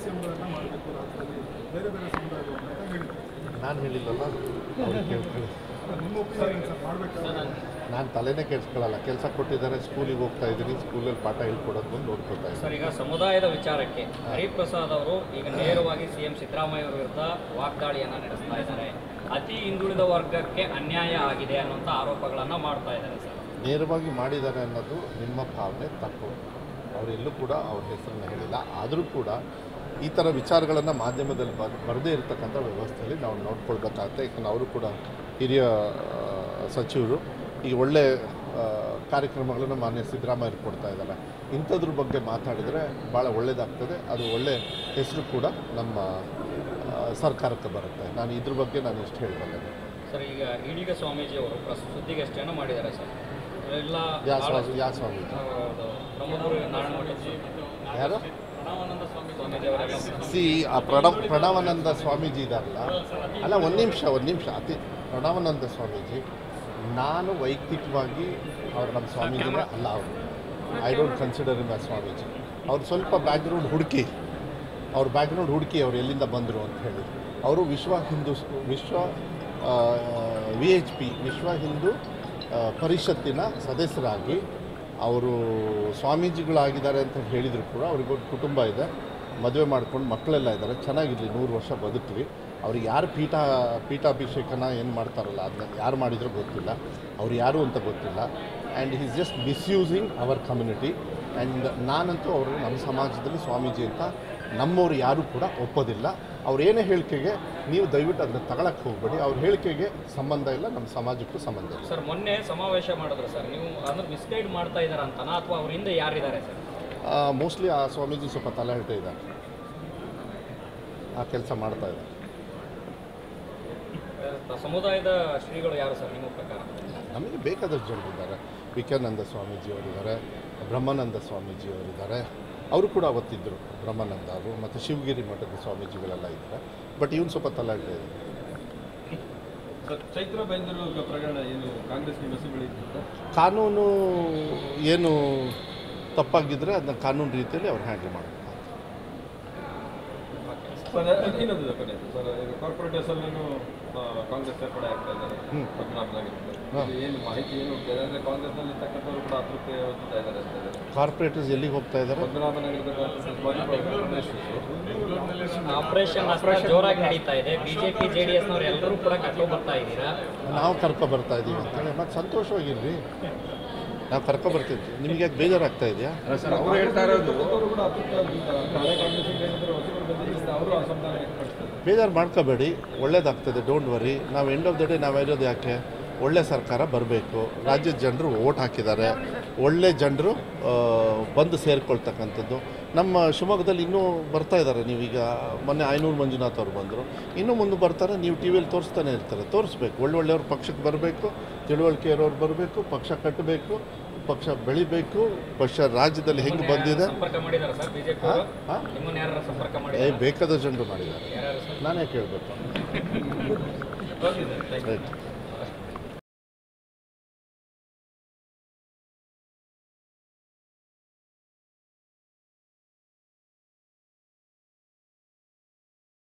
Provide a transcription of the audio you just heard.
ಸಿಎಂಗಳನ್ನು ಮಾಡಬೇಕು ರಾಜ್ಯದಲ್ಲಿ ಬೇರೆ ಬೇರೆ ಸಮುದಾಯಗಳನ್ನ ಅಂತ ಹೇಳಿದ್ರು. ನಾನು ಹೇಳಿಲ್ಲಲ್ಲ, ಅವ್ರಿಗೆ ಕೇಳ್ಕೊಳ್ಳಿ. ನಿಮ್ಮ ಒಪಿನಿಯನ್ ಸರ್ ಮಾಡಬೇಕಾದ್ರೆ ನಾನು ತಲೆನೇ ಕೆಡಿಸ್ಕೊಳ್ಳಲ್ಲ. ಕೆಲಸ ಕೊಟ್ಟಿದ್ದಾರೆ, ಸ್ಕೂಲಿಗೆ ಹೋಗ್ತಾ ಇದ್ದೀನಿ, ಸ್ಕೂಲಲ್ಲಿ ಪಾಠ ಹೇಳ್ಕೊಡೋದು ಬಂದು ನೋಡ್ಕೊತಾ ಇದ್ದೀನಿ. ಸರ್, ಈಗ ಸಮುದಾಯದ ವಿಚಾರಕ್ಕೆ ಹರಿಪ್ರಸಾದ್ ಅವರು ಈಗ ನೇರವಾಗಿ ಸಿಎಂ ಸಿದ್ದರಾಮಯ್ಯ ಅವರ ವಿರುದ್ಧ ವಾಗ್ದಾಳಿಯನ್ನು ನಡೆಸ್ತಾ ಇದ್ದಾರೆ. ಅತಿ ಹಿಂದುಳಿದ ವರ್ಗಕ್ಕೆ ಅನ್ಯಾಯ ಆಗಿದೆ ಅನ್ನೋಂಥ ಆರೋಪಗಳನ್ನು ಮಾಡ್ತಾ ಇದ್ದಾರೆ ಸರ್. ನೇರವಾಗಿ ಮಾಡಿದ್ದಾರೆ ಅನ್ನೋದು ನಿಮ್ಮ ಭಾವನೆ ತಪ್ಪು. ಅವರೆಲ್ಲೂ ಕೂಡ ಅವ್ರ ಹೆಸರನ್ನು ಹೇಳಿಲ್ಲ. ಆದರೂ ಕೂಡ ಈ ಥರ ವಿಚಾರಗಳನ್ನು ಮಾಧ್ಯಮದಲ್ಲಿ ಬರದೇ ಇರತಕ್ಕಂಥ ವ್ಯವಸ್ಥೆಯಲ್ಲಿ ನಾವು ನೋಡ್ಕೊಳ್ಬೇಕಾಗುತ್ತೆ. ಯಾಕಂದರೆ ಅವರು ಕೂಡ ಹಿರಿಯ ಸಚಿವರು ಈಗ ಒಳ್ಳೆ ಕಾರ್ಯಕ್ರಮಗಳನ್ನು ಮಾನ್ಯ ಸಿದ್ದರಾಮಯ್ಯ ಕೊಡ್ತಾ ಇದ್ದಾರೆ. ಇಂಥದ್ರ ಬಗ್ಗೆ ಮಾತಾಡಿದರೆ ಭಾಳ ಒಳ್ಳೆಯದಾಗ್ತದೆ. ಅದು ಒಳ್ಳೆಯ ಹೆಸರು ಕೂಡ ನಮ್ಮ ಸರ್ಕಾರಕ್ಕೆ ಬರುತ್ತೆ. ನಾನು ಇದ್ರ ಬಗ್ಗೆ ನಾನು ಇಷ್ಟು ಹೇಳಬಲ್ಲೆ ಸರ್. ಈಗ ಈಡಿಗ ಸ್ವಾಮೀಜಿ ಅವರು ಸುದ್ದಿಗೋಷ್ಠಿಯನ್ನು ಮಾಡಿದ್ದಾರೆ ಸರ್. ಎಲ್ಲ ಯಾವ ಸ್ವಾಮೀಜಿ? ಪ್ರಮೋದೂರು ನಾರಾಯಣಮಠ ಯಾರು? ಪ್ರಣವಾನಂದ ಸ್ವಾಮೀಜಿ ಅವರೆಲ್ಲ ಆ ಪ್ರಣವಾನಂದ ಸ್ವಾಮೀಜಿ ಇದಾರಲ್ಲ, ಅಲ್ಲ ಒಂದು ನಿಮಿಷ ಪ್ರಣವಾನಂದ ಸ್ವಾಮೀಜಿ, ನಾನು ವೈಯಕ್ತಿಕವಾಗಿ ಅವ್ರು ನಮ್ಮ ಸ್ವಾಮೀಜಿನ ಅಲ್ಲ. ಅವರು I don't consider him as swamiji. ಅವ್ರು ಸ್ವಲ್ಪ ಬ್ಯಾಕ್ಗ್ರೌಂಡ್ ಹುಡುಕಿ ಅವ್ರು ಎಲ್ಲಿಂದ ಬಂದರು ಅಂತ ಹೇಳಿ. ಅವರು ವಿಶ್ವ ಹಿಂದೂ ಪರಿಷತ್ತಿನ ಸದಸ್ಯರಾಗಿ ಅವರು ಸ್ವಾಮೀಜಿಗಳಾಗಿದ್ದಾರೆ ಅಂತ ಹೇಳಿದರು ಕೂಡ. ಅವ್ರಿಗೊಂದು ಕುಟುಂಬ ಇದೆ, ಮದುವೆ ಮಾಡ್ಕೊಂಡು ಮಕ್ಕಳೆಲ್ಲ ಇದ್ದಾರೆ, ಚೆನ್ನಾಗಿರಲಿ, 100 ವರ್ಷ ಬದುಕಲಿ. ಅವ್ರಿಗೆ ಯಾರು ಪೀಠಾಭಿಷೇಕನ ಏನು ಮಾಡ್ತಾರಲ್ಲ ಅದನ್ನ ಯಾರು ಮಾಡಿದರೂ ಗೊತ್ತಿಲ್ಲ, ಅವ್ರು ಯಾರು ಅಂತ ಗೊತ್ತಿಲ್ಲ. And is just misusing our community. And ನಾನಂತೂ ಅವರು ನಮ್ಮ ಸಮಾಜದಲ್ಲಿ ಸ್ವಾಮೀಜಿ ಅಂತ ನಮ್ಮವರು ಯಾರೂ ಕೂಡ ಒಪ್ಪೋದಿಲ್ಲ. ಅವ್ರೇನೇ ಹೇಳಿಕೆಗೆ ನೀವು ದಯವಿಟ್ಟು ಅದನ್ನ ತಗೊಳಕ್ಕೆ ಹೋಗಬೇಡಿ. ಅವ್ರ ಹೇಳಿಕೆಗೆ ಸಂಬಂಧ ಇಲ್ಲ, ನಮ್ಮ ಸಮಾಜಕ್ಕೂ ಸಂಬಂಧ ಇಲ್ಲ. ಸರ್, ಮೊನ್ನೆ ಸಮಾವೇಶ ಮಾಡಿದ್ರು ಸರ್, ನೀವು ಅದನ್ನು ಮಿಸ್ಗೈಡ್ ಮಾಡ್ತಾ ಇದ್ದಾರೆ ಅಂತನಾ ಅಥವಾ ಅವ್ರ ಹಿಂದೆ ಯಾರಿದ್ದಾರೆ ಸರ್? ಮೋಸ್ಟ್ಲಿ ಆ ಸ್ವಾಮೀಜಿ ಸ್ವಲ್ಪ ತಲೆಹರಟೆ ಇದ್ದಾರೆ, ಆ ಕೆಲಸ ಮಾಡ್ತಾ ಇದ್ದಾರೆ. ಸಮುದಾಯದ ಶ್ರೀಗಳು ಯಾರು ಸರ್ ನಿಮ್ಮ ಪ್ರಕಾರ? ನಮಗೆ ಬೇಕಾದಷ್ಟು ಜನರಿದ್ದಾರೆ. ವಿವೇಕಾನಂದ ಸ್ವಾಮೀಜಿಯವರಿದ್ದಾರೆ, ಬ್ರಹ್ಮಾನಂದ ಸ್ವಾಮೀಜಿಯವರಿದ್ದಾರೆ. ಅವರು ಕೂಡ ಅವತ್ತಿದ್ದರು, ಬ್ರಹ್ಮಾನಂದ ಅವರು, ಮತ್ತು ಶಿವಗಿರಿ ಮಠದ ಸ್ವಾಮೀಜಿಗಳೆಲ್ಲ ಇದ್ದಾರೆ. ಬಟ್ ಇವನು ಸ್ವಲ್ಪ ತಲೆಹರಟೆ ಇದೆ. ಚೈತ್ರ ಬೈಂದೂರು ಪ್ರಕರಣ ಏನು ಕಾಂಗ್ರೆಸ್ಗೆ ಬೆಸುಬಳಿ? ಕಾನೂನು ಏನು ತಪ್ಪಾಗಿದ್ದರೆ ಅದನ್ನ ಕಾನೂನು ರೀತಿಯಲ್ಲಿ ಅವ್ರು ಹ್ಯಾಂಡಲ್ ಮಾಡಬೇಕು. ಕಾರ್ಪೊರೇಟ್ ಹೆಸರನ್ನು ಕಾಂಗ್ರೆಸ್ ಸೇರ್ಪಡೆ ಆಗ್ತಾ ಇದ್ದಾರೆ. ಏನು ಮಾಹಿತಿ ಏನು ಹೋಗ್ತಾ ಇದೆ ಅಂದರೆ ಕಾಂಗ್ರೆಸ್ನಲ್ಲಿ ಇರ್ತಕ್ಕಂಥವ್ರು ಕೂಡ ಅತೃಪ್ತಿ ಹೊಂದುತ್ತಾ ಇದ್ದಾರೆ ಅಂತ. ಕಾರ್ಪೊರೇಟರ್ಸ್ ಎಲ್ಲಿಗೆ ಹೋಗ್ತಾ ಇದ್ದಾರೆ? ಆಪರೇಷನ್ ಜೋರಾಗಿ ನಡೀತಾ ಇದೆ. ಬಿಜೆಪಿ JDSನವರು ಎಲ್ಲರೂ ಕೂಡ ಕರ್ಕೊಂಡು ಬರ್ತಾ ಇದ್ದೀರಾ? ನಾವು ಕರ್ಕೊಬರ್ತಾ ಇದ್ದೀವಿ ಅಂತೇಳಿ ಮತ್ತು ಸಂತೋಷವಾಗಿರ್ರಿ, ನಾವು ಕರ್ಕೊಬರ್ತಿದ್ವಿ. ನಿಮಗೆ ಯಾಕೆ ಬೇಜಾರಾಗ್ತಾ ಇದೆಯಾ? ಅವರು ಹೇಳ್ತಾ ಇರೋದು ಹಳೆ ಕಾಂಗ್ರೆಸ್ ಅವರು ಅಸಮಾಧಾನ ವ್ಯಕ್ತಪಡಿಸ್ತಾರೆ. ಬೇಜಾರು ಮಾಡ್ಕೋಬೇಡಿ, ಒಳ್ಳೇದಾಗ್ತದೆ, ಡೋಂಟ್ ವರಿ. ನಾವು ಎಂಡ್ ಆಫ್ ದ ಡೇ ನಾವಿರೋದು ಯಾಕೆ? ಒಳ್ಳೆ ಸರ್ಕಾರ ಬರಬೇಕು. ರಾಜ್ಯದ ಜನರು ವೋಟ್ ಹಾಕಿದ್ದಾರೆ, ಒಳ್ಳೆ ಜನರು ಬಂದು ಸೇರಿಕೊಳ್ತಕ್ಕಂಥದ್ದು. ನಮ್ಮ ಶಿವಮೊಗ್ಗದಲ್ಲಿ ಇನ್ನೂ ಬರ್ತಾ ಇದ್ದಾರೆ. ನೀವೀಗ ಮೊನ್ನೆ ಐನೂರು ಮಂಜುನಾಥ್ ಅವರು ಬಂದರು, ಇನ್ನೂ ಮುಂದೆ ಬರ್ತಾರೆ. ನೀವು ಟಿ ವಿಯಲ್ಲಿ ತೋರಿಸ್ತಾನೆ ಇರ್ತಾರೆ. ತೋರಿಸ್ಬೇಕು, ಒಳ್ಳೊಳ್ಳೆಯವ್ರು ಪಕ್ಷಕ್ಕೆ ಬರಬೇಕು, ತಿಳುವಳಿಕೆ ಇರೋರು ಬರಬೇಕು, ಪಕ್ಷ ಕಟ್ಟಬೇಕು, ಪಕ್ಷ ಬೆಳಿಬೇಕು. ಪಕ್ಷ ರಾಜ್ಯದಲ್ಲಿ ಹೆಂಗೆ ಬಂದಿದೆ ಬೇಕಾದ ಜನರು ಮಾಡಿದ್ದಾರೆ. ನಾನೇ ಕೇಳಬೇಕು.